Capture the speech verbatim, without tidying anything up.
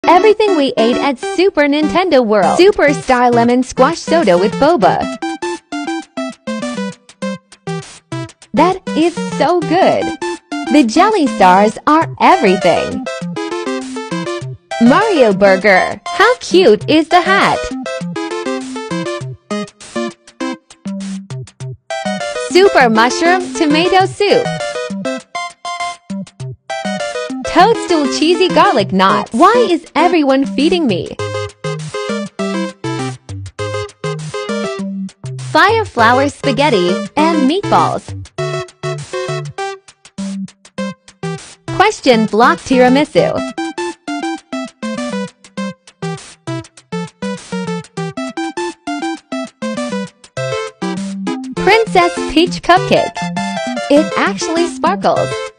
Everything we ate at Super Nintendo World. Superstar Lemon Squash Soda with boba. That is so good. The jelly stars are everything. Mario Burger. How cute is the hat? Super Mushroom Tomato Soup. Toadstool Cheesy Garlic Knot. Why is everyone feeding me? Fire Flower Spaghetti and Meatballs. Question Block Tiramisu. Princess Peach Cupcake. It actually sparkles.